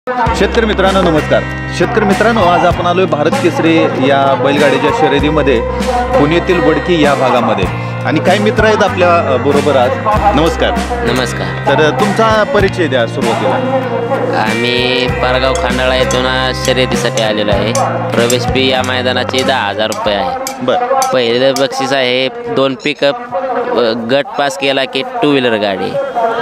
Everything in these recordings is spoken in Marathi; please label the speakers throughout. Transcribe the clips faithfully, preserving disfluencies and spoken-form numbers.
Speaker 1: शेतकरी मित्रांनो नमस्कार. शेतकरी मित्रांनो, आज आपण आलोय भारत केसरी या बैलगाडीच्या शर्यतीमध्ये पुण्यातील वडकी या भागामध्ये आणि काही मित्र आहेत आपल्या बरोबर आज. नमस्कार.
Speaker 2: नमस्कार.
Speaker 1: तर तुमचा परिचय द्या सुरुवातीला.
Speaker 2: आम्ही पारगाव खांडाळा येथून शर्यतीसाठी आलेलो आहे. प्रवेश फी या मैदानाची दहा हजार रुपये आहे.
Speaker 1: बरं.
Speaker 2: पहिलं बक्षीस आहे दोन पिकअप. गट पास केला की टू व्हीलर गाडी.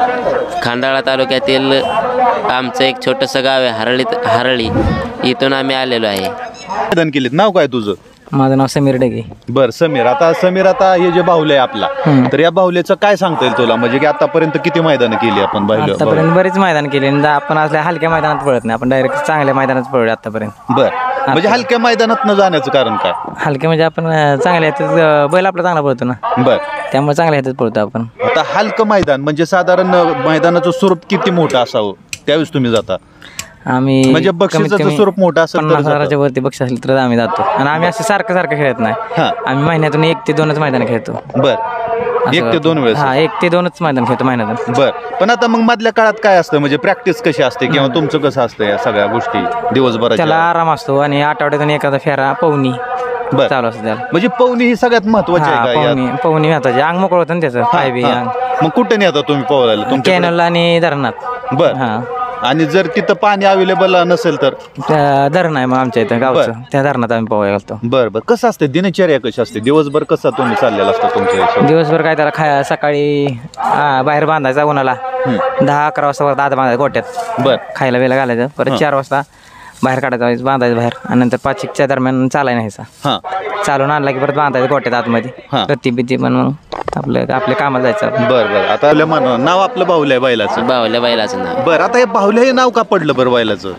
Speaker 2: खांडाळा तालुक्यातील आमचं एक छोटंसं गाव आहे हरळी हरळी इथून आम्ही आलेलो आहे.
Speaker 1: मैदान केलीत. नाव काय तुझं?
Speaker 3: माझं नाव समीर डेगे.
Speaker 1: बर समीर. आता समीर आता हे जे बाहुले आहे आपला, तर या बाहुल्याचं काय सांगता येईल तुला? म्हणजे की आतापर्यंत किती मैदान केली आपण? बाहुले
Speaker 3: आतापर्यंत बरेच मैदान केले. आपण असल्या हलक्या मैदानात पळत नाही, आपण डायरेक्ट चांगल्या मैदानात पळलो आतापर्यंत.
Speaker 1: बर. म्हणजे हलक्या मैदानात न जाण्याचं कारण काय?
Speaker 3: हलके म्हणजे आपण चांगल्या ह्याच्यात बैल आपला चांगला पळतो ना,
Speaker 1: बर,
Speaker 3: त्यामुळे चांगल्या ह्याच्यात पळतो आपण.
Speaker 1: आता हलकं मैदान म्हणजे साधारण मैदानाचं स्वरूप किती मोठं असावं त्यावेळेस तुम्ही जाता?
Speaker 3: आम्ही
Speaker 1: म्हणजे बक्षिसाचं स्वरूप मोठं असेल तर
Speaker 3: पन्नास
Speaker 1: जाता?
Speaker 3: हजाराच्या वरती बक्षीस असेल तर आम्ही जातो. आणि आम्ही असं सारखं सारखं खेळत नाही.
Speaker 1: हा.
Speaker 3: आम्ही महिन्यातून एक ते दोनच मैदान खेळतो.
Speaker 1: बर. एक ते दोन वेळेस?
Speaker 3: हा, एक ते दोनच मैदान खेळतो महिन्यातून.
Speaker 1: बर. पण आता मग मधल्या काळात काय असतं? म्हणजे प्रॅक्टिस कशी असते किंवा तुमचं कसं असतं या सगळ्या गोष्टी दिवसभरात?
Speaker 3: त्याला आराम असतो आणि आठवड्यातून एखादा फेरा पवनी
Speaker 1: बर
Speaker 3: चालू असतो त्याला.
Speaker 1: म्हणजे पवनी ही सगळ्यात महत्वाची आहे का?
Speaker 3: पवनी पवनी महत्वाची. अंग मोकळ होतं ना त्याचं, पाय बी अंग.
Speaker 1: मग कुठे नाही आता तुम्ही पोहायला? तुमच्या
Speaker 3: कॅनल आणि धरणात.
Speaker 1: बर.
Speaker 3: हा.
Speaker 1: आणि जर तिथं पाणी अवेलेबल नसेल तर?
Speaker 3: त्या धरण आहे मग आमच्या इथं गावचं, त्या धरणात आम्ही पोहायला घालतो.
Speaker 1: बरं बरं. कसं असते दिनचर्या, कशी असते दिवसभर? कसा तुम्ही चाललेला असता तुमच्या?
Speaker 3: दिवसभर काय त्याला खाय सकाळी आ, बाहेर बांधायचा उन्हाला. दहा अकरा वाजता परत आत बांधायचं गोट्यात.
Speaker 1: बर.
Speaker 3: खायला वेळेला घालायचं. परत चार वाजता बाहेर काढायचं, बांधायचं बाहेर. आणि नंतर पाच एकच्या दरम्यान चालाय न्यायचा.
Speaker 1: हा.
Speaker 3: चालून आणला की परत बांधायचं गोट्यात आतमध्ये.
Speaker 1: हा.
Speaker 3: रत्ती बित्ती म्हणून आपलं आपल्या कामाला जायचं.
Speaker 1: बरं बरं. आता आपल्या मान नाव आपलं बाहुलं आहे बैलाचं?
Speaker 2: बाहुल्या बैलाचं नाव.
Speaker 1: बरं. आता हे बाहुल्या हे नाव का पडलं बरं बैलाचं?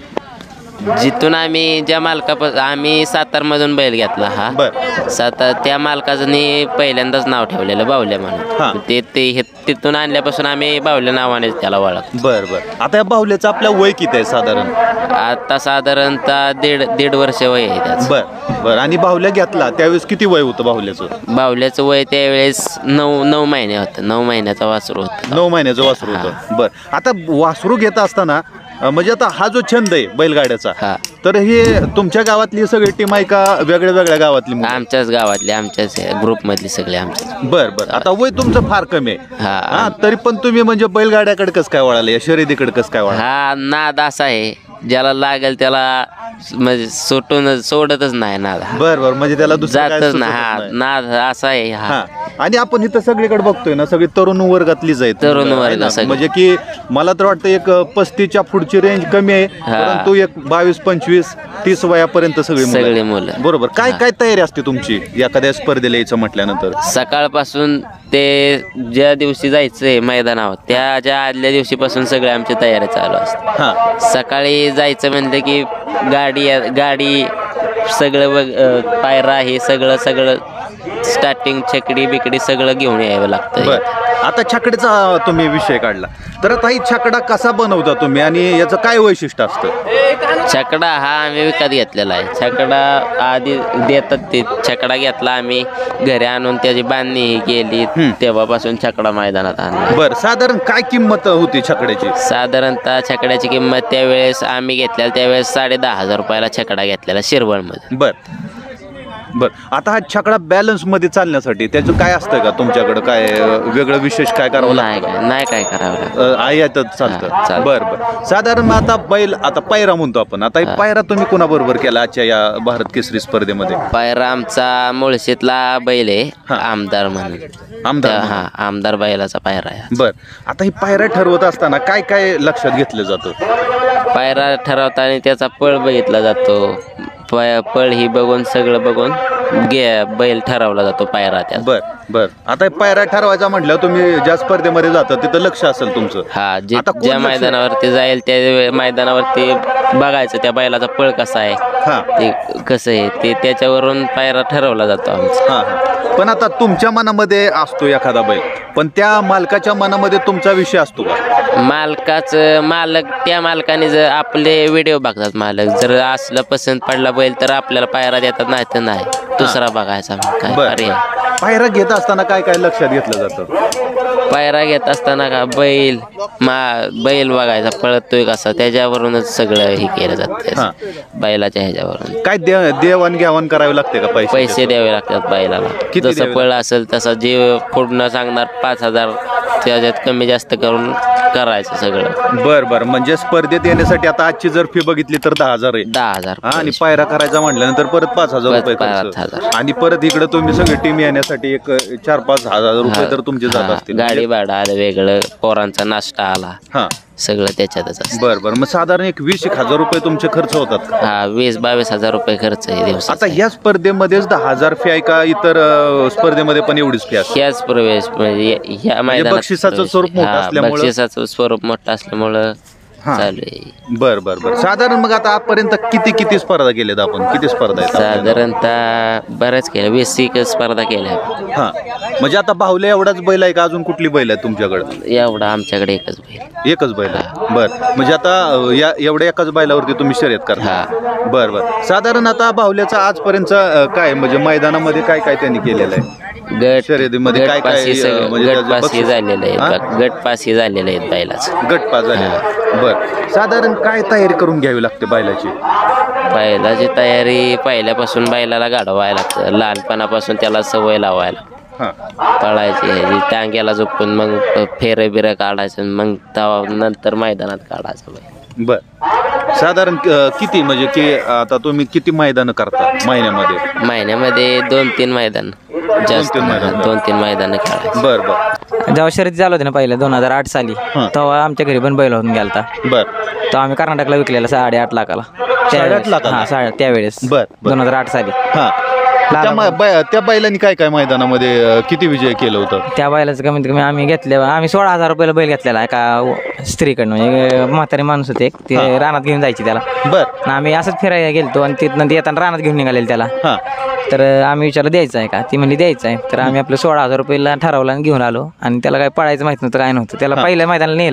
Speaker 2: जिथून आम्ही ज्या मालकापासून आम्ही सातारमधून बैल घेतला हा.
Speaker 1: बर.
Speaker 2: सातार त्या मालकाचं पहिल्यांदाच नाव ठेवलेलं बाहुल्या
Speaker 1: हा.
Speaker 2: म्हणून. ते ते हे- तिथून आणल्यापासून आम्ही बाहुल्या नावाने त्याला ओळख.
Speaker 1: बर बर. आता या बाहुल्याचं आपल्या वय किती आहे साधारण?
Speaker 2: आता साधारणतः दीड दीड वर्ष वय आहे त्याचं.
Speaker 1: बर बर. आणि बाहुल्या घेतला त्यावेळेस किती वय होतं बाहुल्याचं?
Speaker 2: बाहुल्याचं वय त्यावेळेस नऊ नऊ महिने होतं. नऊ महिन्याचा वासरू होता.
Speaker 1: नऊ महिन्याचं वासरू होतं. बर. आता वासरू घेत असताना अं, म्हणजे आता हा जो छंद आहे बैलगाड्याचा,
Speaker 2: हा.
Speaker 1: तर हे तुमच्या गावातली सगळी टीम आहे का वेगळ्या वेगळ्या गावातली मुलं?
Speaker 2: आमच्याच गावातले, आमच्याच ग्रुपमधले सगळे आमच्या.
Speaker 1: बर बर. आता वय तुमचं फार कमी आहे.
Speaker 2: हा.
Speaker 1: हा, तरी पण तुम्ही म्हणजे बैलगाड्याकडे कसं काय वळाले, या शर्यतीकडे कसं काय वळाले?
Speaker 2: हा नाद असा आहे, ज्याला लागेल त्याला म्हणजे सोटून सोडतच नाही नाद.
Speaker 1: बर बर. म्हणजे त्याला दुसरं काय
Speaker 2: जातच
Speaker 1: सुचतच
Speaker 2: ना. हा
Speaker 1: नाही.
Speaker 2: नाद असा आहे हा.
Speaker 1: हा. आणि आपण इथं सगळीकडे बघतोय ना, सगळी तरुण वर्गातलीच आहेत.
Speaker 2: तरुण वर्ग
Speaker 1: आहे ना?
Speaker 2: सगळी.
Speaker 1: म्हणजे की मला तर वाटतं एक पस्तीसच्या पुढची रेंज कमी आहे,
Speaker 2: हा.
Speaker 1: परंतु एक बावीस पंचवीस तीस वयापर्यंत सगळी मुलं
Speaker 2: सगळी
Speaker 1: आहेत.
Speaker 2: मुलं.
Speaker 1: बरोबर. काय काय तयारी असते तुमची एखाद्या स्पर्धेला यायचं म्हटल्यानंतर?
Speaker 2: सकाळपासून ते ज्या दिवशी जायचंय मैदानावर त्याच्या आदल्या दिवशीपासून सगळ्या आमची तयारी चालू असते.
Speaker 1: हा.
Speaker 2: सकाळी जायचं म्हणलं की गाडी गाडी सगळं बघ अं, पायरा हे सगळं सगळं स्टार्टिंग छकडी बिकडी सगळं घेऊन यावं लागतं.
Speaker 1: बर. आता छकड्याचा तुम्ही विषय काढला, तर आता ही छकडा कसा बनवता तुम्ही आणि याचं काय वैशिष्ट्य असतं?
Speaker 2: छकडा हा आम्ही विकत घेतलेला आहे. छकडा आधी देतात ते. छकडा घेतला आम्ही घरी आणून त्याची बांधणी केली. तेव्हापासून छकडा मैदानात आणला.
Speaker 1: बर. साधारण काय किंमत होती छकड्याची?
Speaker 2: साधारणतः छकड्याची किंमत त्यावेळेस आम्ही घेतलेला त्यावेळेस साडे दहा हजार रुपयाला छकडा घेतलेला शिरवळमध्ये.
Speaker 1: बर बर. आता हा छकडा बॅलन्स मध्ये चालण्यासाठी त्याचं काय असतं का तुमच्याकडं? काय अं, वेगळं विशेष काय करावं
Speaker 2: नाही
Speaker 1: लागतं?
Speaker 2: काय नाही काय करावं लागतं.
Speaker 1: अं, आहे यातच
Speaker 2: हा,
Speaker 1: चालतं.
Speaker 2: चालतं.
Speaker 1: बर बर. साधारण मग आता बैल, आता पायरा म्हणतो आपण, आता हे पायरा तुम्ही कोणाबरोबर केला आजच्या या भारत केसरी स्पर्धेमध्ये?
Speaker 2: पायरा आमचा मुळशीतला बैल आहे
Speaker 1: हा.
Speaker 2: आमदार म्हणून.
Speaker 1: आमदार
Speaker 2: त्या-
Speaker 1: म्हणून.
Speaker 2: हा आमदार बैलाचा पायरा आहे.
Speaker 1: बर. आता ही पायरा ठरवत असताना काय काय लक्षात घेतलं जातं?
Speaker 2: पायरा ठरवताना त्याचा पळ बघितला जातो. पळ पळ ही बघून सगळं बघून गे बैल ठरवला जातो पायरा त्यात.
Speaker 1: बर बर. आता हे पायरा ठरवायचा म्हटलं तुम्ही ज्या स्पर्धेमध्ये जाता तिथं लक्ष असेल तुमचं.
Speaker 2: हा जे
Speaker 1: आता कोण
Speaker 2: ज्या
Speaker 1: लक्ष-
Speaker 2: मैदानावरती जाईल त्या मैदानावरती बघायचं त्या बैलाचा पळ कसा आहे,
Speaker 1: हा
Speaker 2: ते कसं आहे ते त्याच्यावरून पायरा ठरवला जातो आमचा.
Speaker 1: हा हा. पण आता तुमच्या मनामध्ये असतो एखादा बैल, पण त्या मालकाच्या मनामध्ये तुमचा विषय असतो का?
Speaker 2: मालकाचं मालक त्या मालकाने जर आपले व्हिडिओ बघतात मालक, जर असलं पसंत पडला बैल तर आपल्याला पायरा देतात, नाही तर नाही दुसरा बघायचा. मग काय
Speaker 1: बर.
Speaker 2: पर्याय.
Speaker 1: पायरा घेत असताना काय काय लक्षात घेतलं जातं?
Speaker 2: पायरा घेत असताना का बैल मा बैल बघायचा पळतोय कसा त्याच्यावरूनच सगळं हे केलं
Speaker 1: हा.
Speaker 2: जातं बैलाच्या ह्याच्यावरून.
Speaker 1: काय दे देवाण घ्यावण करावी लागते का पैसे
Speaker 2: पैसे द्यावे लागतात बैलाला.
Speaker 1: किती
Speaker 2: जसं
Speaker 1: द्यावे
Speaker 2: पळ असेल तसं जे पुढनं सांगणार पाच हजार त्याच्यात कमी जास्त करून करायचं सगळं.
Speaker 1: बर बर म्हणजे स्पर्धेत येण्यासाठी आता आजची जर फी बघितली तर दहा हजार आहे
Speaker 2: दहा हजार
Speaker 1: हा, आणि पायरा करायचा म्हटल्यानंतर परत पाच हजार
Speaker 2: परत
Speaker 1: रुपये
Speaker 2: पाच
Speaker 1: खर्च.
Speaker 2: हजार.
Speaker 1: आणि परत इकडे तुम्ही सगळी टीम येण्यासाठी एक चार पाच हजार रुपये तर तुमचे जात
Speaker 2: हा,
Speaker 1: असतील.
Speaker 2: गाडी भाडं आलं वेगळं, पोरांचा नाश्ता आला,
Speaker 1: हा
Speaker 2: सगळं त्याच्यातच असतं.
Speaker 1: बर बर मग साधारण एक वीस एक हजार रुपये तुमचे खर्च होतात का?
Speaker 2: हा वीस बावीस हजार रुपये खर्च आहे दिवसाचा.
Speaker 1: आता ह्या स्पर्धेमध्येच दहा हजार फी आहे का इतर अ, स्पर्धेमध्ये पण एवढीच फी असते?
Speaker 2: ह्याच प्रवेश म्हणजे ह्या मैदानात
Speaker 1: बक्षिसाचं
Speaker 2: प्रवेश.
Speaker 1: स्वरूप मोठं
Speaker 2: हा,
Speaker 1: असल्यामुळं-
Speaker 2: बक्षिसाचं स्वरूप मोठं असल्यामुळं
Speaker 1: हा.
Speaker 2: चालू आहे.
Speaker 1: बर बर बर साधारण मग आता आजपर्यंत किती किती स्पर्धा केल्यात आपण? किती स्पर्धा आहेत आपल्या?
Speaker 2: साधारणतः बऱ्याच केल्या वीस एक स्पर्धा केल्या.
Speaker 1: हा म्हणजे आता बाहुल्या एवढाच बैल आहे का अजून कुठली बैल आहे तुमच्याकडे?
Speaker 2: एवढा आमच्याकडे एकच बैल.
Speaker 1: एकच बैल आहे बर म्हणजे आता अ, या एवढ्या एकाच बैलावरती तुम्ही शर्यत करता?
Speaker 2: हा.
Speaker 1: बर बर साधारण आता बाहुल्याचा आजपर्यंतचा अ, काय म्हणजे मैदानामध्ये काय काय त्यांनी केलेलं आहे?
Speaker 2: गट
Speaker 1: शर्यतीमध्ये काय काय,
Speaker 2: गटपास
Speaker 1: अ, म्हणजे त्याचं
Speaker 2: गटपास हे
Speaker 1: बक्षीस?
Speaker 2: झालेलं
Speaker 1: हा?
Speaker 2: आहे गटपास हे झालेलं आहे बैलाचं.
Speaker 1: गटपास झाले बर साधारण काय तयारी करून घ्यावी लागते बैलाची?
Speaker 2: बैलाची तयारी पहिल्यापासून बैलाला गाडवायला लागतं. लहानपणापासून त्याला सवय लावायला
Speaker 1: हा
Speaker 2: पळायची ह्याची टांग्याला झोपून मग फेरे बिरं काढायचं मग तेव्हा नंतर मैदानात काढायचं बैल.
Speaker 1: बर साधारण अ, किती म्हणजे की आता तुम्ही किती मैदान करता महिन्यामध्ये?
Speaker 2: महिन्यामध्ये दोन तीन मैदान जास्त
Speaker 1: तीन मैदान.
Speaker 2: दोन तीन मैदान खेळायचं.
Speaker 1: बर बर
Speaker 3: जेव्हा शर्यती चालू होते ना पहिल्या दोन हजार आठ साली
Speaker 1: हा.
Speaker 3: तेव्हा आमच्या घरी पण बैल होऊन गेलता.
Speaker 1: बर
Speaker 3: तो आम्ही कर्नाटकला विकलेला साडेआठ लाखाला त्यावेळेस.
Speaker 1: लाखाला?
Speaker 3: हा साडे त्यावेळेस
Speaker 1: बर, बर.
Speaker 3: दोन हजार आठ साली
Speaker 1: हा त्या मै- बै- त्या बैलांनी काय काय मैदानामध्ये अ, किती विजय केलं होतं?
Speaker 3: त्या बैलाचं कमीत कमी आम्ही घेतले आम्ही सोळा हजार रुपयाला बैल घेतलेला एका स्त्रीकडनं म्हणजे म्हातारी माणूस होते एक, ते
Speaker 1: हा.
Speaker 3: रानात घेऊन जायची त्याला.
Speaker 1: बर
Speaker 3: आणि आम्ही असंच फिरायला गेलतो आणि तिथनं येताना रानात घेऊन निघालेलं त्याला.
Speaker 1: हा
Speaker 3: तर आम्ही विचारलं द्यायचं आहे का? ती म्हणली द्यायचं आहे. तर आम्ही आपलं सोळा हजार रुपयाला ठरवलं आणि घेऊन आलो आणि त्याला काय पळायचं माहित नव्हतं काय नव्हतं. त्याला
Speaker 1: हा.
Speaker 3: पहिल्या मैदानाला नेलं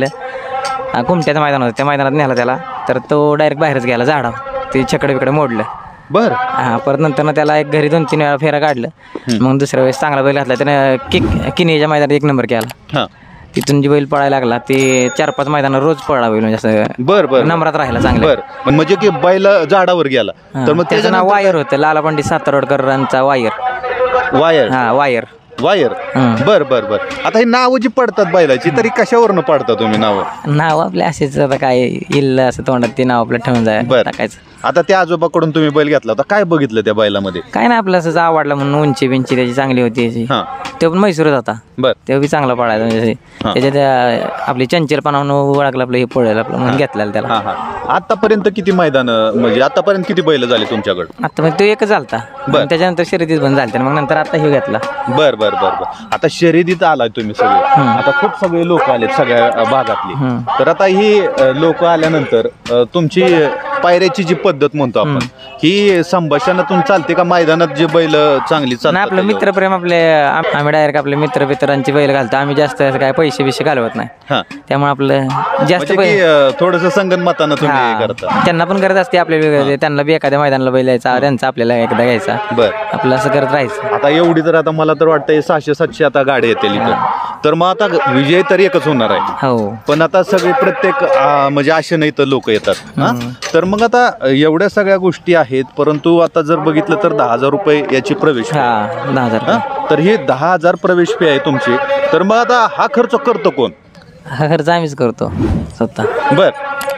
Speaker 3: आ, कुमट्याचं मैदान होतं त्या मैदानात नेलं त्याला. तर तो डायरेक्ट बाहेरच गेला झाडावर ते छकडे बिकडे मोडलं.
Speaker 1: बर
Speaker 3: हा परत नंतर ना त्याला एक घरी दोन तीन वेळा फेरा काढलं. मग दुसऱ्या वेळेस चांगला बैल घातला त्यानं किक किनीच्या मैदानात एक नंबर केला.
Speaker 1: हा
Speaker 3: तिथून जी बैल पळायला लागला ते चार पाच मैदानात रोज पळला बैल म्हणजे असं
Speaker 1: बर बर
Speaker 3: नंबरात राहिला चांगला.
Speaker 1: बर पण म्हणजे की बैल झाडावर गेला तर मग
Speaker 3: त्याचं नाव वायर होतं लाला पंडित सातारोडकरांचा वायर.
Speaker 1: वायर
Speaker 3: हा वायर.
Speaker 1: वायर
Speaker 3: हं.
Speaker 1: बर बर बर आता ही नावं जी पडतात बैलाची तरी कशावरनं पडता तुम्ही नावं?
Speaker 3: नाव आपले असेच आता काय येईल असं तोंडात ते नाव आपलं ठेवून जाय
Speaker 1: बर
Speaker 3: टाकायचं.
Speaker 1: आता त्या आजोबाकडून तुम्ही बैल घेतला होता काय बघितलं त्या बैलामध्ये?
Speaker 3: काय नाही आपलं असंच आवडला म्हणून उंची बिंची त्याची चांगली होती याची.
Speaker 1: हा
Speaker 3: तो पण म्हैसूरच होता.
Speaker 1: बर
Speaker 3: ते बी चांगला पळायचा म्हणजे
Speaker 1: हा.
Speaker 3: त्याच्यात अं, आपली चंचलपणावरून ओळखलं आपलं हे पळेल आपलं म्हणून घेतलेलं त्याला.
Speaker 1: हा हा आतापर्यंत किती मैदान म्हणजे आतापर्यंत किती बैल झाले तुमच्याकडे?
Speaker 3: आता मग तो एकच झालता
Speaker 1: बर.
Speaker 3: आणि त्याच्यानंतर शर्यतीत बंद झालते मग नंतर आता हे घेतला.
Speaker 1: बर बर बर बर आता शर्यतीत आलाय तुम्ही सगळे आता खूप सगळे लोक आलेत सगळ्या अ, भागातली
Speaker 3: हम्म.
Speaker 1: तर आता ही लोक आल्यानंतर अ, तुमची पायऱ्याची जी पद्धत म्हणतो आपण ही संभाषणातून चालते का मैदानात जे बैल चांगली
Speaker 3: नाही
Speaker 1: चालतात
Speaker 3: आपलं
Speaker 1: त्याच्यावर?
Speaker 3: मित्रप्रेम आपले आम- आम्ही डायरेक्ट आपले मित्र मित्रांची बैल घालतो आम्ही जास्त असं काय पैसे बिशे घालवत नाही.
Speaker 1: हा
Speaker 3: त्यामुळे आपलं जास्त
Speaker 1: म्हणजे की थोडस संगनमतानं तुम्ही हे
Speaker 3: हा.
Speaker 1: करता.
Speaker 3: त्यांना पण गरज असते आपल्या वेगळे त्यांना बी एखाद्या मैदानाला बैल यायचा त्यांचा आपल्याला एकदा घ्यायचा
Speaker 1: बर
Speaker 3: आपलं असं करत राहायचं.
Speaker 1: आता एवढी तर आता मला तर वाटतंय सहाशे सातशे आता गाड्या येतील इथं तर मग आता विजय तर एकच होणार आहे
Speaker 3: हो
Speaker 1: पण आता सगळे प्रत्येक आ, म्हणजे असे नाही तर लोक येतात हा? तर मग आता एवढ्या सगळ्या गोष्टी आहेत परंतु आता जर बघितलं तर दहा हजार रुपये याची प्रवेश fee.
Speaker 3: हा दहा हजार
Speaker 1: हा? तर हे दहा हजार प्रवेश फी आहे तुमची तर मग आता हा खर्च करतो कोण?
Speaker 3: हा खर्च आम्हीच करतो स्वतः.
Speaker 1: बर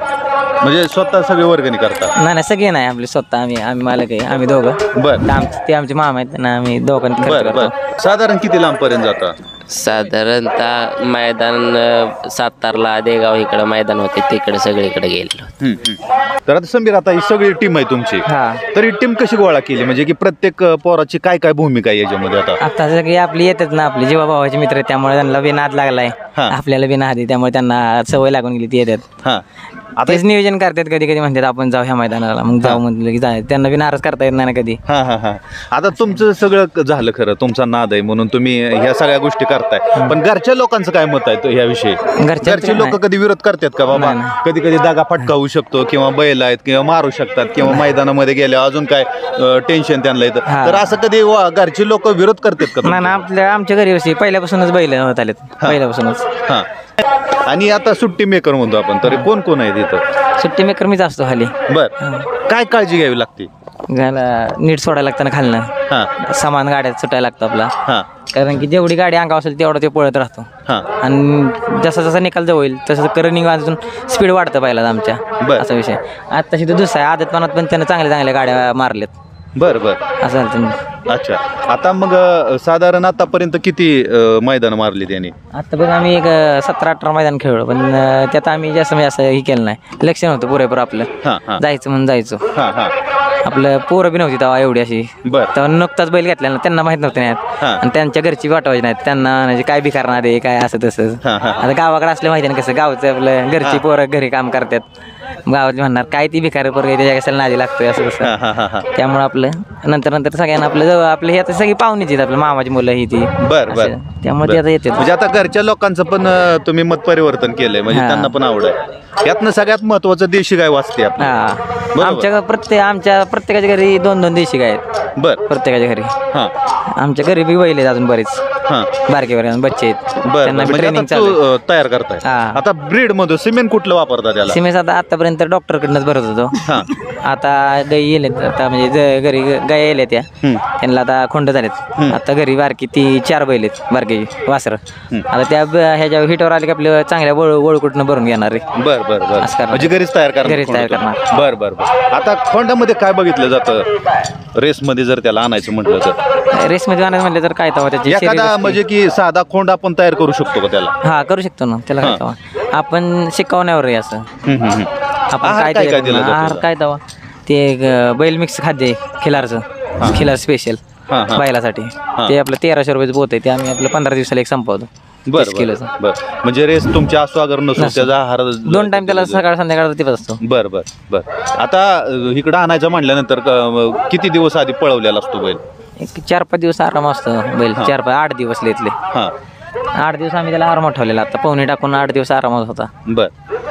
Speaker 1: म्हणजे स्वतः सगळे वर्गणी करता?
Speaker 3: नाही नाही सगळे नाही आपले स्वतः आम्ही आम्ही मालक आहे आम्ही दोघं.
Speaker 1: बर
Speaker 3: ते आमचे ते आमचे मामा आहेत ना आम्ही दोघांनी खर्च
Speaker 1: बर
Speaker 3: करतो.
Speaker 1: बर साधारण किती लांब पर्यंत जाता?
Speaker 2: साधारणतः मैदान अं, सातारला देगाव इकडं मैदान होते तिकडे सगळीकडे गेलेलो.
Speaker 1: हम्म, हम्म. तर आता समीर आता ही सगळी टीम आहे तुमची
Speaker 3: हा
Speaker 1: तर ही टीम कशी गोळा केली म्हणजे की प्रत्येक अ, पोराची काय काय भूमिका आहे याच्यामध्ये आता?
Speaker 3: आता सगळी आपली येतात ना आपली जीवा भावाचे मित्र आहेत, त्यामुळे त्यांना बी नाद लागलाय
Speaker 1: हा.
Speaker 3: आपल्याला बी नाद आहे त्यामुळे त्यांना सवय लागून गेली ती येतात.
Speaker 1: हा आता
Speaker 3: तेच नियोजन करतात कधी कधी म्हणतात आपण जाऊ ह्या मैदानाला मग जाऊ म्हटलं की जाय त्यांना बी नाराज करता येत नाही ना कधी.
Speaker 1: हा हा हा आता तुमचं सगळं क- झालं खरं तुमचा नाद नाद आहे म्हणून तुम्ही ह्या सगळ्या गोष्टी करताय, पण घरच्या लोकांचं काय मत आहे तो ह्याविषयी?
Speaker 3: घरच्यांचं
Speaker 1: घरचे
Speaker 3: काय
Speaker 1: लोक
Speaker 3: नाही.
Speaker 1: कधी विरोध करतात का बाबा?
Speaker 3: नाही,
Speaker 1: कधी कधी दागा फटका होऊ शकतो किंवा बैल आहेत किंवा मारू शकतात किंवा मैदानामध्ये गेल्या अजून काय टेन्शन त्यांना येतं,
Speaker 3: हा.
Speaker 1: तर असं कधी वा- घरचे लोक विरोध करतात का
Speaker 3: नाही ना, आपल्या आमच्या घरी अशी पहिल्यापासूनच बैल होत आलेत पहिल्यापासूनच.
Speaker 1: हा. आणि आता सुट्टी मेकर म्हणतो आपण, तरी कोण कोण आहे तिथं?
Speaker 3: सुट्टी मेकर मीच असतो खाली.
Speaker 1: बर, काय काळजी घ्यावी लागते?
Speaker 3: गाला नीट सोडायला लागतं ना खालनं,
Speaker 1: हा
Speaker 3: सामान गाड्यात सुटायला लागतं आपला,
Speaker 1: हा
Speaker 3: कारण की जेवढी गाडी अंगावर असेल तेवढा ते पळत राहतो.
Speaker 1: हा
Speaker 3: आणि जसा जसा निकाल जवळ येईल तसं रनिंग अजून स्पीड वाढतं पाहिला आमच्या.
Speaker 1: बरं.
Speaker 3: असा विषय. आता तशी तर दुसरा आहे, आदतपणात पण त्यानं चांगल्या चांगल्या गाड्या मारल्यात.
Speaker 1: बर बर.
Speaker 3: असं झालं त्यांनी.
Speaker 1: अच्छा, आता मग अ, साधारण आतापर्यंत किती मैदान मारली त्यांनी?
Speaker 3: आतापर्यंत आम्ही एक अं, सतरा अठरा मैदान खेळलो, पण अं, त्यात आम्ही जास्त म्हणजे असं हे केलं नाही, लक्ष नव्हतं पुरेपूर आपलं.
Speaker 1: हा हा
Speaker 3: जायचं म्हणून जायचो.
Speaker 1: हा हा
Speaker 3: आपलं पोरं बी नव्हती तेव्हा एवढी अशी.
Speaker 1: बर.
Speaker 3: तेव्हा नुकताच बैल घेतला ना, त्यांना माहित नव्हते नाहीत,
Speaker 1: हा.
Speaker 3: आणि त्यांच्या घरची वाटवायची नाहीत त्यांना, म्हणजे काय बी करणार आहे काय असं तसं.
Speaker 1: हा, हा.
Speaker 3: आता गावाकडे असलं माहिती ना कसं गावचं आपलं घरची पोरं घरी काम करतात, गावातली म्हणणार काय ती भिकारी पोरं आहे, त्याच्या कशाला नादी लागतोय असं
Speaker 1: हा
Speaker 3: तसं.
Speaker 1: हा हा हा
Speaker 3: त्यामुळे आपलं नंतर नंतर सगळ्यांना आपलं जवळ आपलं हे आता सगळी पाहुणीच आहेत, आपल्या मामाची मुलं ही ती.
Speaker 1: बर बर.
Speaker 3: असं. त्यामुळे ते आता येते.
Speaker 1: म्हणजे आता घरच्या लोकांचं पण अ, तुम्ही मत परिवर्तन केलंय, म्हणजे
Speaker 3: हा.
Speaker 1: त्यांना पण आवड आहे. यातनं सगळ्यात महत्वाचं देशी गाय वाचते आपली.
Speaker 3: हा,
Speaker 1: बरोबर.
Speaker 3: आमच्या प्रत्येक आमच्या प्रत्येकाच्या घरी दोन दोन देशी गाय आहेत.
Speaker 1: बर.
Speaker 3: प्रत्येकाच्या घरी.
Speaker 1: हा
Speaker 3: आमच्या घरी बी बैल आहेत अजून बरेच,
Speaker 1: हा
Speaker 3: बारके बारके बच्चे आहेत,
Speaker 1: बर.
Speaker 3: त्यांना बी
Speaker 1: म्हणजे
Speaker 3: ट्रेनिंग
Speaker 1: आता
Speaker 3: चालू आहे.
Speaker 1: तू, अ, तयार करताय.
Speaker 3: हा.
Speaker 1: आता ब्रीड मध्ये सिमेंट कुठलं वापरता त्याला?
Speaker 3: सिमेस आता आतापर्यंत डॉक्टरकडनंच भरत होतो.
Speaker 1: हा.
Speaker 3: आता गाई येलेत, आता म्हणजे ज- घरी ग- गाय येल्या त्या,
Speaker 1: हम्म.
Speaker 3: त्यांना आता खोंड झालेत. आता घरी बारकी ती चार बैल आहेत बारकी वासर. आता त्या ब- ह्याच्या हिटवर आले की आपल्या चांगल्या वळ वळकुटनं भरून घेणार आहे.
Speaker 1: बर बर बर.
Speaker 3: असं करणार.
Speaker 1: म्हणजे घरीच तयार करणार?
Speaker 3: घरीच तयार करणार.
Speaker 1: बर बर बर. आता खोंडामध्ये काय बघितलं जातं रेस मध्ये जर त्याला आणायचं म्हटलं तर?
Speaker 3: रेसमध्ये आणायचं म्हटलं तर काय तवा त्याची
Speaker 1: एखादा
Speaker 3: शरीर
Speaker 1: म्हणजे की साधा खोंड आपण तयार करू शकतो का त्याला?
Speaker 3: हा करू शकतो ना, त्याला काय
Speaker 1: हा.
Speaker 3: तवा आपण शिकवण्यावर आहे असं.
Speaker 1: हम्म, हम्म, हम्म.
Speaker 3: आपण
Speaker 1: आहार
Speaker 3: काय
Speaker 1: काय काय
Speaker 3: त्याच्यात-
Speaker 1: दिलं जातं
Speaker 3: आहार
Speaker 1: त्याला?
Speaker 3: काय तवा ते एक, अं, बैल मिक्स खाद्य आहे खिलारचं, खिलार स्पेशल
Speaker 1: हा, हा.
Speaker 3: बैलासाठी. ते आपलं तेराशे रुपयाचं पोत आहे, ते आम्ही आपलं पंधरा दिवसाला एक संपवतो.
Speaker 1: बर
Speaker 3: तीस किलोचं.
Speaker 1: बर. म्हणजे रेस तुमच्या असो अगर नसो
Speaker 3: नसो.
Speaker 1: त्याचा आहार
Speaker 3: दोन टाइम त्याला सकाळ संध्याकाळ तिथं असतो.
Speaker 1: बर बर बर. आता अ, इकडं आणायचं म्हटल्यानंतर क- किती दिवस आधी पळवलेला असतो बैल?
Speaker 3: एक चार पाच दिवस आराम असतो बैल, चार पाच आठ दिवस लेतले.
Speaker 1: हा.
Speaker 3: आठ दिवस आम्ही त्याला आरामात ठेवलेला, आता पाहुणे टाकून आठ दिवस आरामात होता.
Speaker 1: बर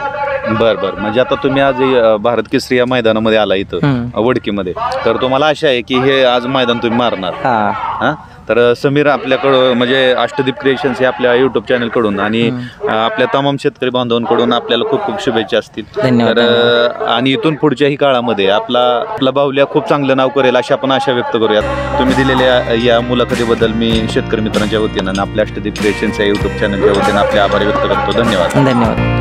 Speaker 1: बर बर. म्हणजे आता तुम्ही आज अ, भारत केसरी या मैदानामध्ये आला इथं
Speaker 3: हम्म.
Speaker 1: वडकीमध्ये, तर तुम्हाला आशा आहे की हे आज मैदान तुम्ही मारणार.
Speaker 3: हा.
Speaker 1: हा. तर समीर आपल्याकडं म्हणजे अष्टदीप क्रिएशन्स हे आपल्या युट्यूब चॅनलकडून आणि अ, आपल्या तमाम शेतकरी बांधवांकडून आपल्याला खूप खूप शुभेच्छा असतील.
Speaker 3: धन्यवाद,
Speaker 1: तर अ, आणि इथून पुढच्याही काळामध्ये आपला आपला बाहुल्या खूप चांगलं नाव करेल अशी आपण आशा व्यक्त करूयात. तुम्ही दिलेल्या या मुलाखतीबद्दल मी शेतकरी मित्रांच्या वतीनं आणि आपल्या अष्टदीप क्रिएशन्स या युट्यूब चॅनलच्या वतीनं आपले आभार व्यक्त करतो. धन्यवाद.
Speaker 3: धन्यवाद.